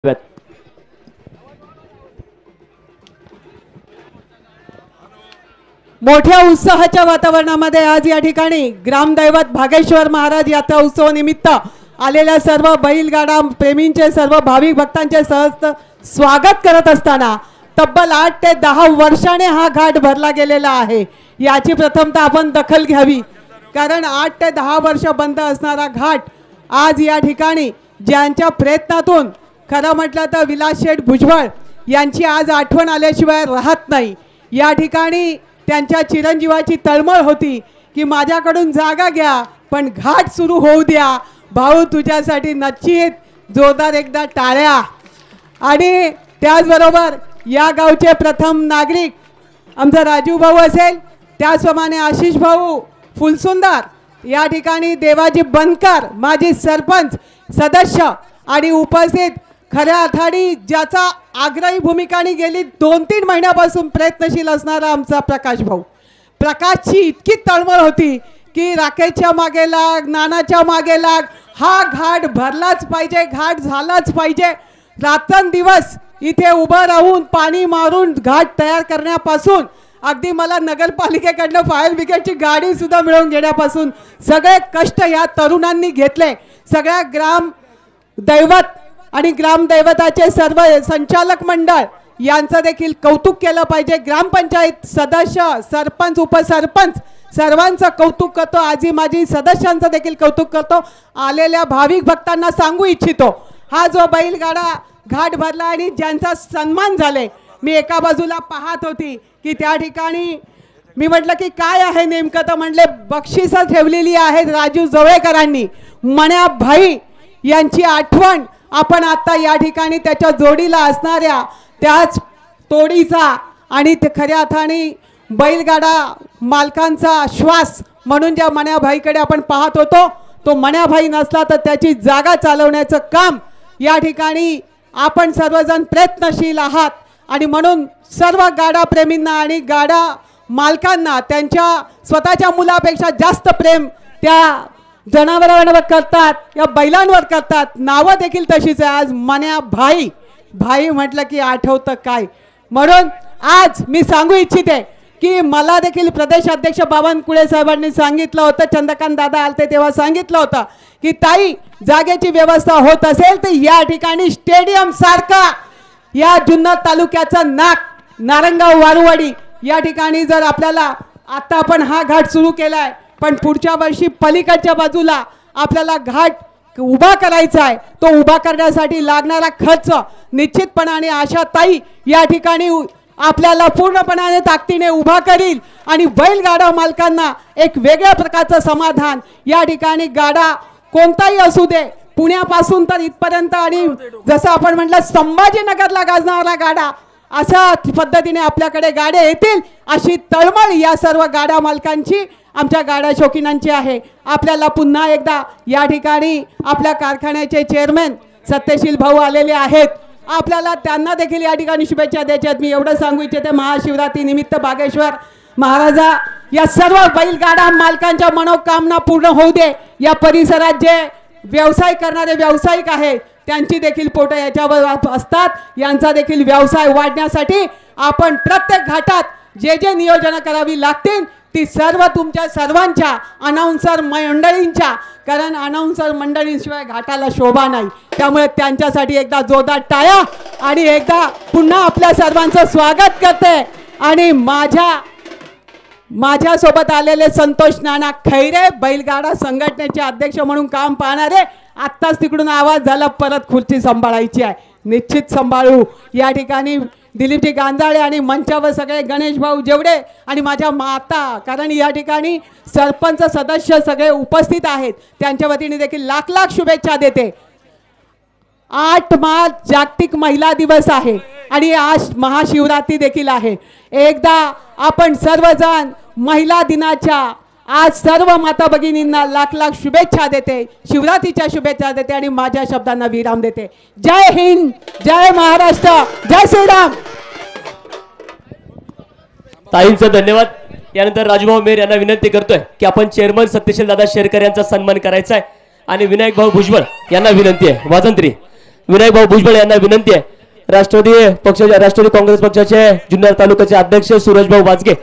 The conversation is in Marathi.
मोठ्या उत्साहाच्या वातावरणामध्ये आज या ठिकाणी ग्रामदैवत भागेश्वर महाराज यात्रा उत्सव निमित्त आलेल्या सर्व बैलगाडा प्रेमींचे सर्व भाविक भक्तांचे सहर्ष स्वागत करत असताना तब्बल 8 ते 10 वर्षाने हा घाट भरला गेलेला आहे। याची प्रथमतः आपण दखल घ्यावी, कारण 8 ते 10 वर्ष बंद असणारा घाट आज या ठिकाणी ज्यांच्या प्रयत्नातून खरं म्हटलं तर विलास शेठ भुजबळ यांची आज आठवण आल्याशिवाय राहत नाही। या ठिकाणी त्यांच्या चिरंजीवाची तळमळ होती की माझ्याकडून जागा घ्या पण घाट सुरू होऊ द्या भाऊ, तुझ्यासाठी नक्कीच जोरदार एकदा टाळ्या। आणि त्याचबरोबर या गावचे प्रथम नागरिक आमचा राजू भाऊ असेल, त्याचप्रमाणे आशिष भाऊ फुलसुंदर, या ठिकाणी देवाजी बनकर माजी सरपंच सदस्य आणि उपस्थित खऱ्या अर्थाने ज्याचा आग्रही भूमिकाने गेली 2-3 महिन्यापासून प्रयत्नशील असणारा आमचा प्रकाश भाऊ। प्रकाशची इतकी तळमळ होती की राकेशच्या मागे लाग, नानाच्या मागे लाग, हा घाट भरलाच पाहिजे, घाट झालाच पाहिजे। रात्रंदिवस इथे उभं राहून पाणी मारून घाट तयार करण्यापासून अगदी मला नगरपालिकेकडनं फायर ब्रिगेडची गाडी सुद्धा मिळवून घेण्यापासून सगळे कष्ट या तरुणांनी घेतले। सगळ्या ग्राम दैवत आणि ग्रामदैवताचे सर्व संचालक मंडळ यांचं देखील कौतुक केलं पाहिजे। ग्रामपंचायत सदस्य, सरपंच, उपसरपंच सर्वांचं कौतुक करतो, आजी माजी सदस्यांचं देखील कौतुक करतो। आलेल्या भाविक भक्तांना सांगू इच्छितो, हा जो बैलगाडा घाट भरला आणि ज्यांचा सन्मान झाले, मी एका बाजूला पाहत होती की त्या ठिकाणी मी म्हटलं की काय आहे नेमकं, तर म्हणले बक्षिसं ठेवलेली आहेत राजू जवळेकरांनी। मण्या भाई यांची आठवण आपण आता या ठिकाणी त्याच्या जोडीला असणाऱ्या त्याच तोडीचा आणि ते खऱ्या अर्थाने बैलगाडा मालकांचा श्वास म्हणून ज्या मण्याभाईकडे आपण पाहत होतो, तो मण्याभाई नसला तर त्याची जागा चालवण्याचं काम या ठिकाणी आपण सर्वजण प्रयत्नशील आहात। आणि म्हणून सर्व गाडा प्रेमींना आणि गाडा मालकांना त्यांच्या स्वतःच्या मुलापेक्षा जास्त प्रेम त्या जनावरांवर करतात, या बैलांवर करतात। नावं देखील तशीच आहे। आज मन्या भाई भाई म्हटलं की आठवतं काय, म्हणून आज मी सांगू इच्छिते की मला देखील प्रदेश अध्यक्ष बावनकुळे साहेबांनी सांगितलं होतं, चंद्रकांत दादा आलते तेव्हा सांगितलं होतं की ताई जागेची व्यवस्था होत असेल तर या ठिकाणी स्टेडियम सारखा या जुन्नर तालुक्याचा नारंगाव वारुवाडी या ठिकाणी जर आपल्याला आता आपण हा घाट सुरू केलाय, पण पुढच्या वर्षी पलीकडच्या बाजूला आपल्याला घाट उभा करायचा आहे। तो उभा करण्यासाठी लागणारा खर्च निश्चितपणाने आशा ताई या ठिकाणी आपल्याला पूर्णपणाने ताकदीने उभा करील आणि बैलगाडा मालकांना एक वेगळ्या प्रकारचं समाधान या ठिकाणी गाडा कोणताही असू दे, पुण्यापासून तर इथपर्यंत आणि जसं आपण म्हटलं संभाजीनगरला गाजणारा गाडा, अशा पद्धतीने आपल्याकडे गाड्या येतील अशी तळमळ या सर्व गाडा मालकांची, आमच्या गाडा शौकीनांची आहे। आपल्याला पुन्हा एकदा या ठिकाणी आपल्या कारखान्याचे चेअरमॅन सत्यशील भाऊ आलेले आहेत, आपल्याला त्यांना देखील या ठिकाणी शुभेच्छा द्यायच्यात। मी एवढं सांगू इच्छिते, महाशिवरात्री निमित्त भागेश्वर महाराजा या सर्व बैलगाडा मालकांच्या मनोकामना पूर्ण होऊ दे। या परिसरात जे व्यवसाय करणारे व्यावसायिक आहेत त्यांची देखील पोटं याच्यावर असतात, यांचा देखील व्यवसाय वाढण्यासाठी आपण प्रत्येक घाटात जे जे नियोजन करावी लागतील ती सर्व तुमच्या सर्वांच्या अनाउन्सर मंडळींच्या, कारण अनाउन्सर मंडळींशिवाय घाटाला शोभा नाही, त्यामुळे त्यांच्यासाठी एकदा जोरदार टाळ्या आणि एकदा पुन्हा आपल्या सर्वांचं स्वागत करते। आणि माझ्यासोबत आलेले संतोष नाना खैरे, बैलगाडा संघटनेचे अध्यक्ष म्हणून काम पाहणारे, आत्ताच तिकडून आवाज झाला परत खुर्ची सांभाळायची आहे, निश्चित सांभाळू। या ठिकाणी दिलीपजी गांजाळे आणि मंचावर सगळे गणेश भाऊ जेवढे आणि माझ्या माता, कारण या ठिकाणी सरपंच सदस्य सगळे उपस्थित आहेत, त्यांच्या वतीने देखील लाख लाख शुभेच्छा देते। 8 मार्च जागतिक महिला दिवस आहे आणि आज महाशिवरात्री देखील आहे। एकदा आपण सर्वजण महिला दिनाच्या आज सर्व माता भगिनींना लाख लाख शुभेच्छा देते, शिवरात्रीच्या शुभेच्छा देते आणि माझ्या शब्दांना विराम देते। जय हिंद, जय महाराष्ट्र, जय श्रीराम। ताईंचं धन्यवाद। यानंतर राजूभाऊ मेर यांना विनंती करतोय की आपण चेअरमन सत्यशील दादा शेरकर यांचा सन्मान करायचा आहे आणि विनायक भाऊ भुजबळ यांना विनंती आहे वाजंत्री विनायक भाऊ भुजबळ यांना विनंती आहे राष्ट्रवादी काँग्रेस पक्षाचे जुन्नर तालुक्याचे अध्यक्ष सूरज भाऊ वाजगे